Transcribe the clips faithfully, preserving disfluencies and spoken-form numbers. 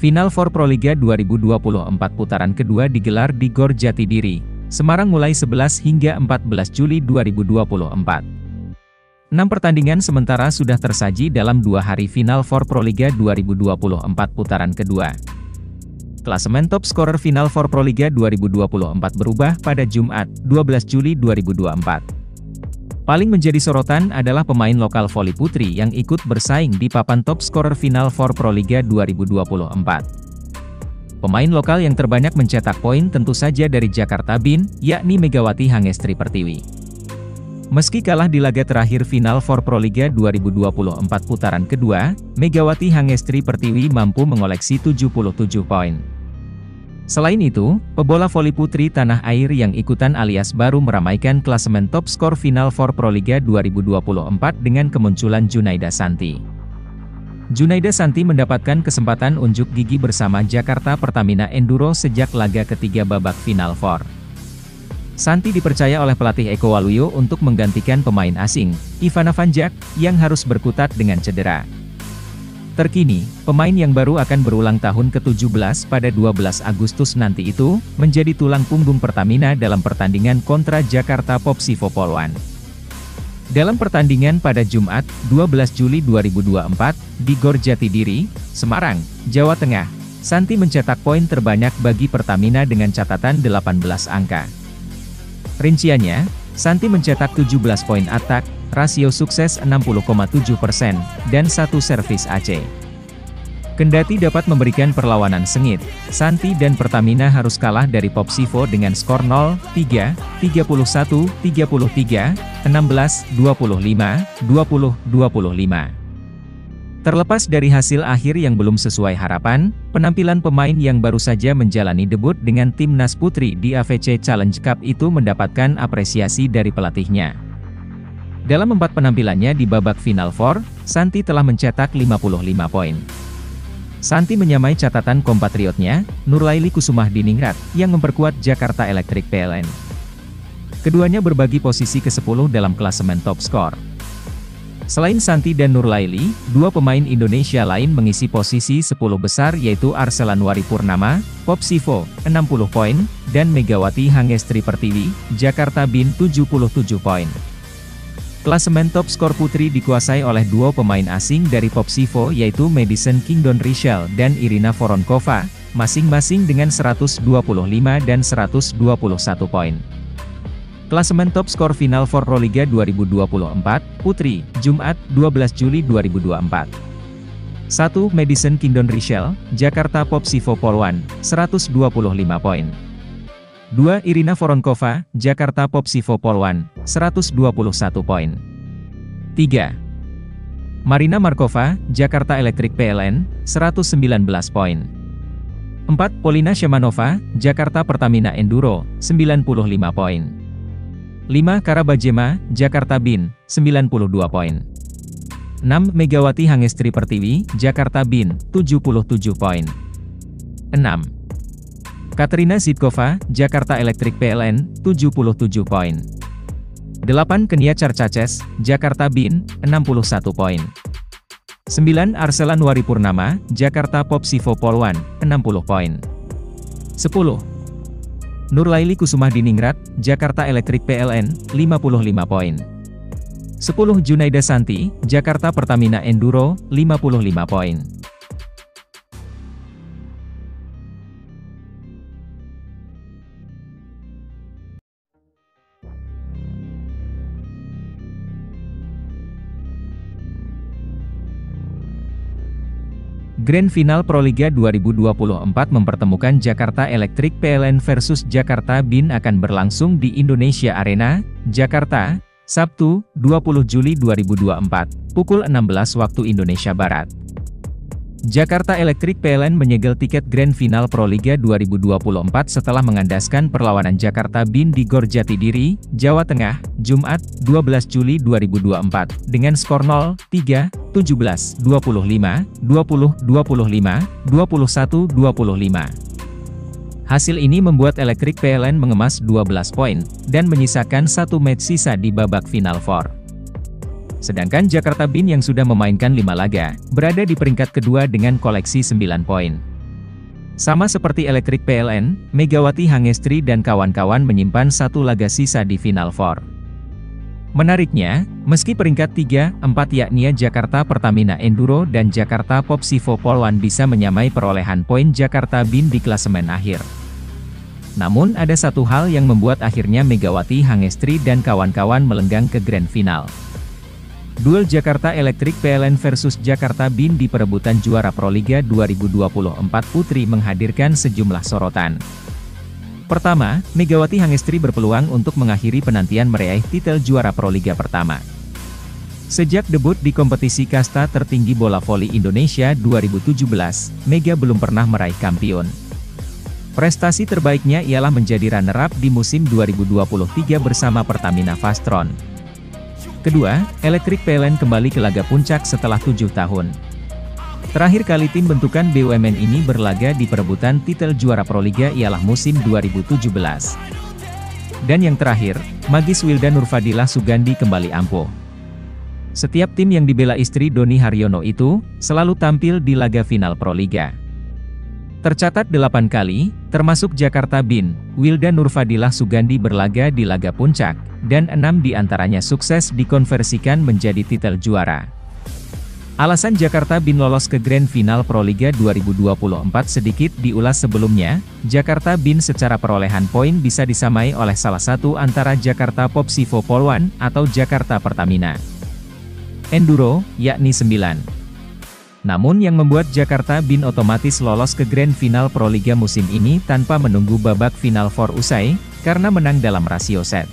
Final Four Proliga dua ribu dua puluh empat putaran kedua digelar di Gor Jatidiri, Semarang mulai sebelas hingga empat belas Juli dua ribu dua puluh empat. enam pertandingan sementara sudah tersaji dalam dua hari Final Four Proliga dua ribu dua puluh empat putaran kedua. Klasemen top scorer Final Four Proliga dua ribu dua puluh empat berubah pada Jumat, dua belas Juli dua ribu dua puluh empat. Paling menjadi sorotan adalah pemain lokal voli putri yang ikut bersaing di papan top scorer Final Four Proliga dua ribu dua puluh empat. Pemain lokal yang terbanyak mencetak poin tentu saja dari Jakarta B I N, yakni Megawati Hangestri Pertiwi. Meski kalah di laga terakhir Final Four Proliga dua ribu dua puluh empat putaran kedua, Megawati Hangestri Pertiwi mampu mengoleksi tujuh puluh tujuh poin. Selain itu, pebola voli putri tanah air yang ikutan alias baru meramaikan klasemen top skor Final Four Proliga dua ribu dua puluh empat dengan kemunculan Junaida Santi. Junaida Santi mendapatkan kesempatan unjuk gigi bersama Jakarta Pertamina Enduro sejak laga ketiga babak Final Four. Santi dipercaya oleh pelatih Eko Waluyo untuk menggantikan pemain asing, Ivana Vanjak, yang harus berkutat dengan cedera. Terkini, pemain yang baru akan berulang tahun ke tujuh belas pada dua belas Agustus nanti itu, menjadi tulang punggung Pertamina dalam pertandingan kontra Jakarta Popsivo Poluan. Dalam pertandingan pada Jumat, dua belas Juli dua ribu dua puluh empat, di Gor Jatidiri, Semarang, Jawa Tengah, Santi mencetak poin terbanyak bagi Pertamina dengan catatan delapan belas angka. Rinciannya, Santi mencetak tujuh belas poin atak, rasio sukses enam puluh koma tujuh persen, dan satu servis A C. Kendati dapat memberikan perlawanan sengit, Santi dan Pertamina harus kalah dari Popsivo dengan skor nol tiga, tiga puluh satu, tiga puluh tiga, enam belas, dua puluh lima, dua puluh, dua puluh lima. Terlepas dari hasil akhir yang belum sesuai harapan, penampilan pemain yang baru saja menjalani debut dengan Timnas Putri di A V C Challenge Cup itu mendapatkan apresiasi dari pelatihnya. Dalam empat penampilannya di babak Final Four, Santi telah mencetak lima puluh lima poin. Santi menyamai catatan kompatriotnya, Nurlaili Kusumah-Diningrat, yang memperkuat Jakarta Electric P L N. Keduanya berbagi posisi kesepuluh dalam klasemen top skor. Selain Santi dan Nurlaili, dua pemain Indonesia lain mengisi posisi sepuluh besar yaitu Arselanwari Purnama, Popsivo, enam puluh poin, dan Megawati Hangestri Pertiwi, Jakarta B I N tujuh puluh tujuh poin. Klasemen top skor putri dikuasai oleh dua pemain asing dari Popsivo yaitu Madison Kingdon Richelle dan Irina Voronkova, masing-masing dengan seratus dua puluh lima dan seratus dua puluh satu poin. Klasemen top skor Final Four Proliga dua ribu dua puluh empat, Putri, Jumat, dua belas Juli dua ribu dua puluh empat. satu. Madison Kingdon Richelle, Jakarta Popsivo Poluan, seratus dua puluh lima poin. dua. Irina Voronkova, Jakarta Popsivo Poluan, seratus dua puluh satu poin. tiga. Marina Markova, Jakarta Electric P L N, seratus sembilan belas poin. empat. Polina Shemanova, Jakarta Pertamina Enduro, sembilan puluh lima poin. lima. Karabajema, Jakarta B I N, sembilan puluh dua poin. enam. Megawati Hangestri Pertiwi, Jakarta B I N, tujuh puluh tujuh poin. enam. Katerina Zitkova, Jakarta Electric P L N, tujuh puluh tujuh poin. delapan. Kenia Carcaces, Jakarta B I N, enam puluh satu poin. sembilan. Arselanwari Purnama, Jakarta Popsivo Poluan, enam puluh poin. sepuluh. Nurlaili Kusumah-Diningrat, Jakarta Electric P L N, lima puluh lima poin. sepuluh. Junaida Santi, Jakarta Pertamina Enduro, lima puluh lima poin. Grand Final Proliga dua ribu dua puluh empat mempertemukan Jakarta Electric P L N versus Jakarta B I N akan berlangsung di Indonesia Arena, Jakarta, Sabtu, dua puluh Juli dua ribu dua puluh empat, pukul enam belas waktu Indonesia Barat. Jakarta Electric P L N menyegel tiket Grand Final Proliga dua ribu dua puluh empat setelah mengandaskan perlawanan Jakarta B I N di Gor Jatidiri, Jawa Tengah, Jumat, dua belas Juli dua ribu dua puluh empat, dengan skor nol tiga, tujuh belas, dua puluh lima, dua puluh, dua puluh lima, dua puluh satu, dua puluh lima. Hasil ini membuat Electric P L N mengemas dua belas poin, dan menyisakan satu match sisa di babak Final Four. Sedangkan Jakarta B I N yang sudah memainkan lima laga, berada di peringkat kedua dengan koleksi sembilan poin. Sama seperti Electric P L N, Megawati Hangestri dan kawan-kawan menyimpan satu laga sisa di Final Four. Menariknya, meski peringkat tiga, empat yakni Jakarta Pertamina Enduro dan Jakarta Popsivo Polwan bisa menyamai perolehan poin Jakarta B I N di klasemen akhir. Namun ada satu hal yang membuat akhirnya Megawati Hangestri dan kawan-kawan melenggang ke Grand Final. Duel Jakarta Electric P L N versus Jakarta B I N di perebutan juara Proliga dua ribu dua puluh empat Putri menghadirkan sejumlah sorotan. Pertama, Megawati Hangestri berpeluang untuk mengakhiri penantian meraih titel juara Proliga pertama. Sejak debut di kompetisi kasta tertinggi bola voli Indonesia dua ribu tujuh belas, Mega belum pernah meraih kampiun. Prestasi terbaiknya ialah menjadi runner-up di musim dua ribu dua puluh tiga bersama Pertamina Vastron. Kedua, Electric P L N kembali ke laga puncak setelah tujuh tahun. Terakhir kali tim bentukan B U M N ini berlaga di perebutan titel juara Proliga ialah musim dua ribu tujuh belas. Dan yang terakhir, Magis Wilda Nurfadilah Sugandi kembali ampuh. Setiap tim yang dibela istri Doni Haryono itu, selalu tampil di laga final Proliga. Tercatat delapan kali, termasuk Jakarta B I N, Wilda Nurfadilah Sugandi berlaga di laga puncak, dan enam diantaranya sukses dikonversikan menjadi titel juara. Alasan Jakarta B I N lolos ke Grand Final Proliga dua ribu dua puluh empat sedikit diulas sebelumnya. Jakarta B I N secara perolehan poin bisa disamai oleh salah satu antara Jakarta Popsivo Polwan atau Jakarta Pertamina Enduro, yakni sembilan. Namun yang membuat Jakarta B I N otomatis lolos ke Grand Final Proliga musim ini tanpa menunggu babak Final Four usai, karena menang dalam rasio set.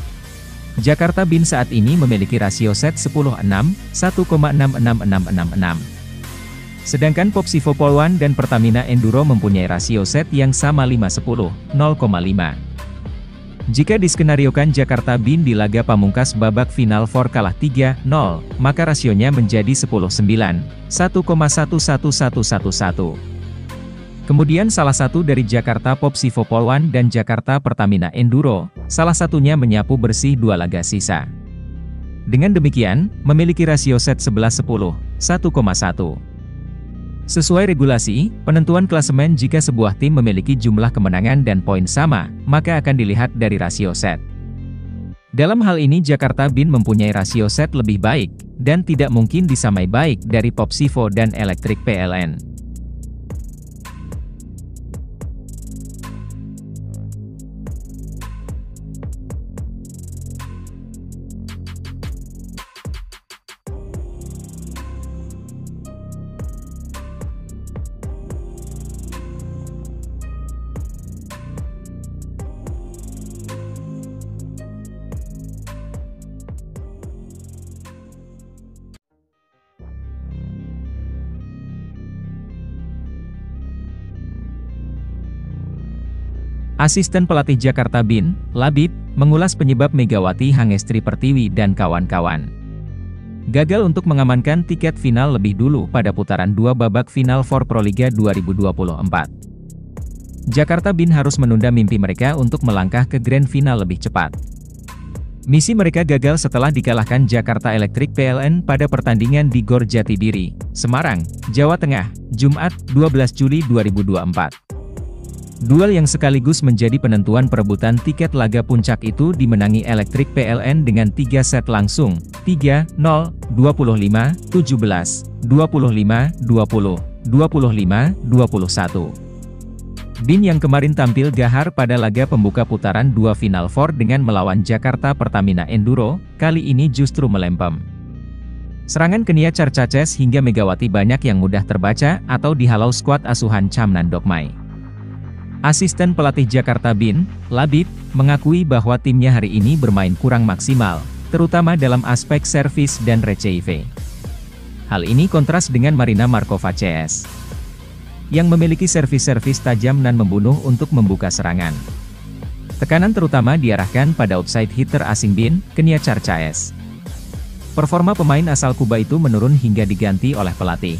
Jakarta B I N saat ini memiliki rasio set sepuluh enam, satu koma enam enam enam enam enam. Sedangkan Popsivo Polwan dan Pertamina Enduro mempunyai rasio set yang sama lima sepuluh, nol koma lima. Jika diskenariokan Jakarta B I N di laga pamungkas babak Final Four kalah tiga nol, maka rasionya menjadi sepuluh sembilan, satu koma satu satu satu satu satu. Kemudian salah satu dari Jakarta Popsivo Polwan dan Jakarta Pertamina Enduro, salah satunya menyapu bersih dua laga sisa. Dengan demikian, memiliki rasio set sebelas sepuluh, satu koma satu. Sesuai regulasi, penentuan klasemen jika sebuah tim memiliki jumlah kemenangan dan poin sama, maka akan dilihat dari rasio set. Dalam hal ini Jakarta B I N mempunyai rasio set lebih baik, dan tidak mungkin disamai baik dari Popsivo dan Electric P L N. Asisten pelatih Jakarta B I N, Labib, mengulas penyebab Megawati Hangestri Pertiwi dan kawan-kawan gagal untuk mengamankan tiket final lebih dulu pada putaran dua babak Final Four Proliga dua ribu dua puluh empat. Jakarta B I N harus menunda mimpi mereka untuk melangkah ke Grand Final lebih cepat. Misi mereka gagal setelah dikalahkan Jakarta Electric P L N pada pertandingan di Gor Jatidiri, Semarang, Jawa Tengah, Jumat, dua belas Juli dua ribu dua puluh empat. Duel yang sekaligus menjadi penentuan perebutan tiket laga puncak itu dimenangi Electric P L N dengan tiga set langsung, tiga nol, dua puluh lima tujuh belas, dua puluh lima dua puluh, dua puluh lima dua puluh satu. B I N yang kemarin tampil gahar pada laga pembuka putaran dua Final Four dengan melawan Jakarta Pertamina Enduro, kali ini justru melempem. Serangan Kenia Carcaces hingga Megawati banyak yang mudah terbaca atau dihalau skuad asuhan Camnan Dokmai. Asisten pelatih Jakarta B I N, Labib, mengakui bahwa timnya hari ini bermain kurang maksimal, terutama dalam aspek servis dan receive. Hal ini kontras dengan Marina Markova C S, yang memiliki servis-servis tajam dan membunuh untuk membuka serangan. Tekanan terutama diarahkan pada outside hitter asing B I N, Kenia Carcaces. Performa pemain asal Kuba itu menurun hingga diganti oleh pelatih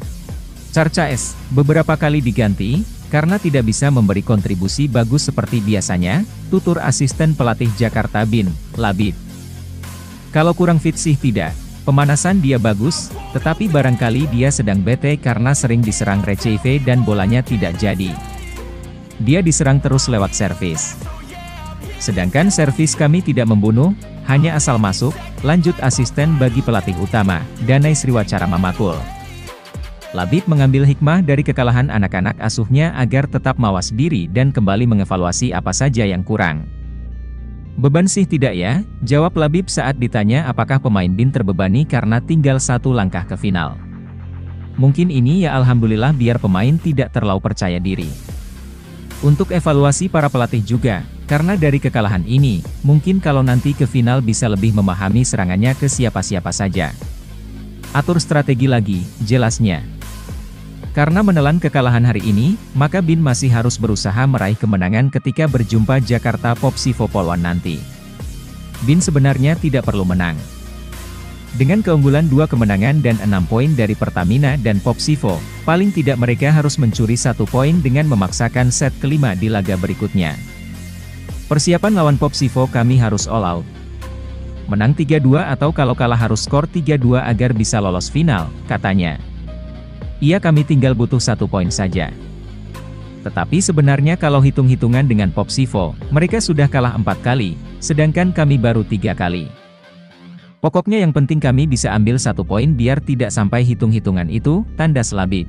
Carcaces beberapa kali diganti, karena tidak bisa memberi kontribusi bagus seperti biasanya, tutur asisten pelatih Jakarta B I N, Labib. Kalau kurang fit sih tidak, Pemanasan dia bagus, tetapi barangkali dia sedang bete karena sering diserang receive dan bolanya tidak jadi. Dia diserang terus lewat servis. Sedangkan servis kami tidak membunuh, hanya asal masuk, lanjut asisten bagi pelatih utama, Danai Sriwacara Mamakul. Labib mengambil hikmah dari kekalahan anak-anak asuhnya agar tetap mawas diri dan kembali mengevaluasi apa saja yang kurang. Beban sih tidak ya, jawab Labib saat ditanya apakah pemain B I N terbebani karena tinggal satu langkah ke final. Mungkin ini ya alhamdulillah biar pemain tidak terlalu percaya diri. Untuk evaluasi para pelatih juga, karena dari kekalahan ini, mungkin kalau nanti ke final bisa lebih memahami serangannya ke siapa-siapa saja. Atur strategi lagi, jelasnya. Karena menelan kekalahan hari ini, maka B I N masih harus berusaha meraih kemenangan ketika berjumpa Jakarta Popsivo Polwan nanti. B I N sebenarnya tidak perlu menang. Dengan keunggulan dua kemenangan dan enam poin dari Pertamina dan Popsivo, paling tidak mereka harus mencuri satu poin dengan memaksakan set kelima di laga berikutnya. Persiapan lawan Popsivo kami harus all out. Menang tiga dua atau kalau kalah harus skor tiga dua agar bisa lolos final, katanya. Iya kami tinggal butuh satu poin saja. Tetapi sebenarnya kalau hitung-hitungan dengan Popsivo, mereka sudah kalah empat kali, sedangkan kami baru tiga kali. Pokoknya yang penting kami bisa ambil satu poin biar tidak sampai hitung-hitungan itu, tanda Labib.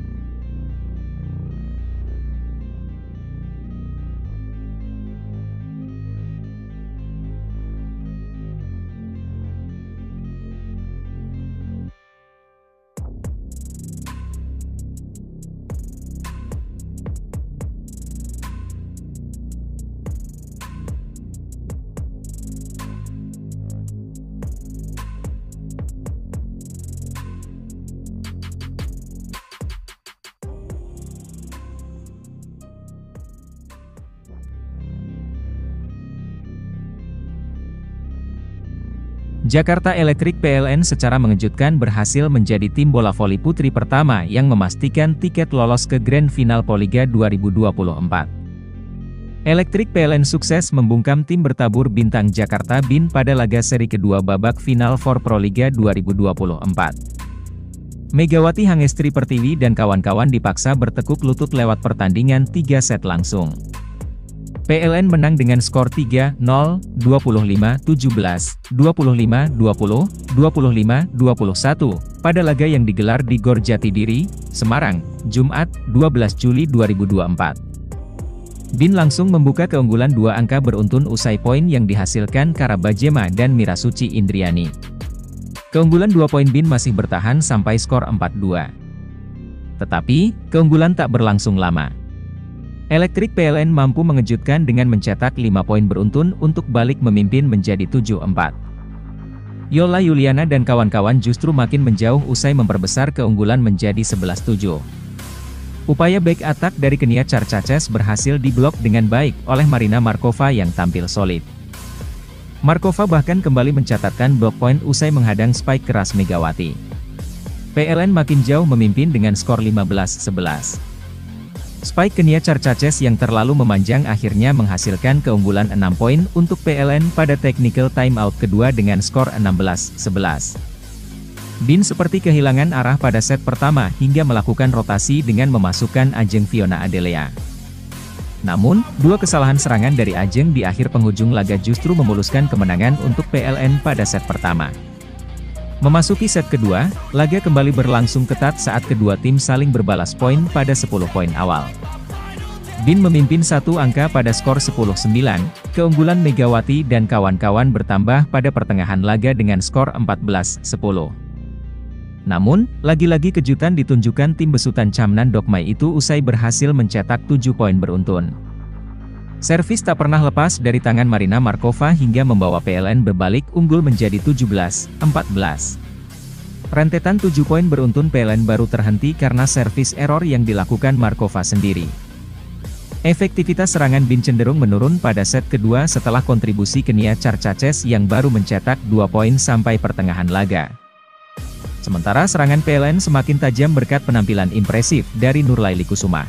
Jakarta Electric P L N secara mengejutkan berhasil menjadi tim bola voli putri pertama yang memastikan tiket lolos ke Grand Final Poliga dua ribu dua puluh empat. Electric P L N sukses membungkam tim bertabur bintang Jakarta B I N pada laga seri kedua babak final for Proliga dua ribu dua puluh empat. Megawati Hangestri Pertiwi dan kawan-kawan dipaksa bertekuk lutut lewat pertandingan tiga set langsung. P L N menang dengan skor tiga nol, dua puluh lima tujuh belas, dua puluh lima dua puluh, dua puluh lima dua puluh satu, pada laga yang digelar di Gor Jatidiri, Semarang, Jumat, dua belas Juli dua ribu dua puluh empat. B I N langsung membuka keunggulan dua angka beruntun usai poin yang dihasilkan Kara Bajema dan Mirasuci Indriani. Keunggulan dua poin B I N masih bertahan sampai skor empat dua. Tetapi, keunggulan tak berlangsung lama. Electric P L N mampu mengejutkan dengan mencetak lima poin beruntun untuk balik memimpin menjadi tujuh empat. Yola Yuliana dan kawan-kawan justru makin menjauh usai memperbesar keunggulan menjadi sebelas tujuh. Upaya back attack dari Kenia Charchaces berhasil diblok dengan baik oleh Marina Markova yang tampil solid. Markova bahkan kembali mencatatkan block point usai menghadang spike keras Megawati. P L N makin jauh memimpin dengan skor lima belas sebelas. Spike Kenia Charchaces yang terlalu memanjang akhirnya menghasilkan keunggulan enam poin untuk P L N pada technical timeout kedua dengan skor enam belas sebelas. B I N seperti kehilangan arah pada set pertama hingga melakukan rotasi dengan memasukkan Ajeng Fiona Adelea. Namun, dua kesalahan serangan dari Ajeng di akhir penghujung laga justru memuluskan kemenangan untuk P L N pada set pertama. Memasuki set kedua, laga kembali berlangsung ketat saat kedua tim saling berbalas poin pada sepuluh poin awal. B I N memimpin satu angka pada skor sepuluh sembilan, keunggulan Megawati dan kawan-kawan bertambah pada pertengahan laga dengan skor empat belas sepuluh. Namun, lagi-lagi kejutan ditunjukkan tim besutan Chamnan Dokmai itu usai berhasil mencetak tujuh poin beruntun. Servis tak pernah lepas dari tangan Marina Markova hingga membawa P L N berbalik unggul menjadi tujuh belas empat belas. Rentetan tujuh poin beruntun P L N baru terhenti karena servis error yang dilakukan Markova sendiri. Efektivitas serangan B I N cenderung menurun pada set kedua setelah kontribusi Kenia Charchaces yang baru mencetak dua poin sampai pertengahan laga. Sementara serangan P L N semakin tajam berkat penampilan impresif dari Nurlaili Kusuma.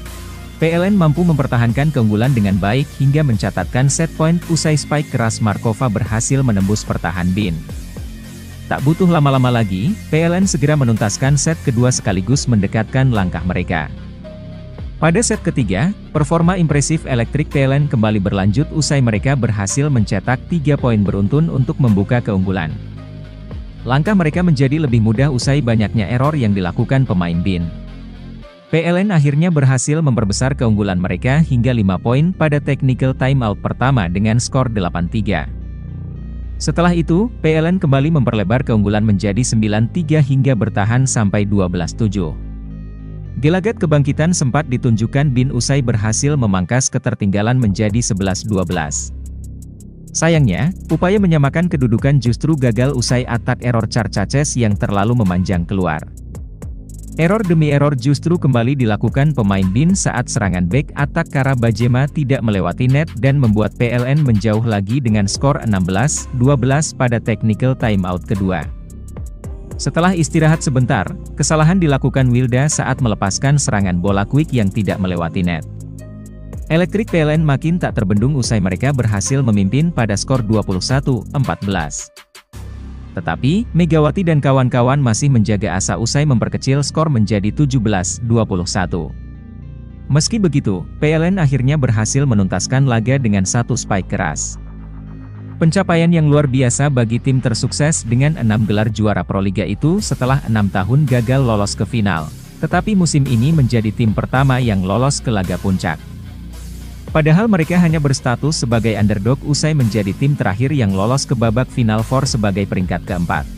P L N mampu mempertahankan keunggulan dengan baik hingga mencatatkan set point usai spike keras Markova berhasil menembus pertahanan B I N. Tak butuh lama-lama lagi, P L N segera menuntaskan set kedua sekaligus mendekatkan langkah mereka. Pada set ketiga, performa impresif elektrik P L N kembali berlanjut usai mereka berhasil mencetak tiga poin beruntun untuk membuka keunggulan. Langkah mereka menjadi lebih mudah usai banyaknya error yang dilakukan pemain B I N. P L N akhirnya berhasil memperbesar keunggulan mereka hingga lima poin pada technical timeout pertama dengan skor delapan tiga. Setelah itu, P L N kembali memperlebar keunggulan menjadi sembilan tiga hingga bertahan sampai dua belas tujuh. Gelagat kebangkitan sempat ditunjukkan B I N usai berhasil memangkas ketertinggalan menjadi sebelas dua belas. Sayangnya, upaya menyamakan kedudukan justru gagal usai atak error Carcaces yang terlalu memanjang keluar. Error demi error justru kembali dilakukan pemain B I N saat serangan back atak Kara Bajema tidak melewati net dan membuat P L N menjauh lagi dengan skor enam belas dua belas pada technical timeout kedua. Setelah istirahat sebentar, kesalahan dilakukan Wilda saat melepaskan serangan bola quick yang tidak melewati net. Elektrik P L N makin tak terbendung usai mereka berhasil memimpin pada skor dua puluh satu empat belas. Tetapi, Megawati dan kawan-kawan masih menjaga asa usai memperkecil skor menjadi tujuh belas dua puluh satu. Meski begitu, P L N akhirnya berhasil menuntaskan laga dengan satu spike keras. Pencapaian yang luar biasa bagi tim tersukses dengan enam gelar juara Proliga itu setelah enam tahun gagal lolos ke final. Tetapi musim ini menjadi tim pertama yang lolos ke laga puncak. Padahal mereka hanya berstatus sebagai underdog usai menjadi tim terakhir yang lolos ke babak Final Four sebagai peringkat keempat.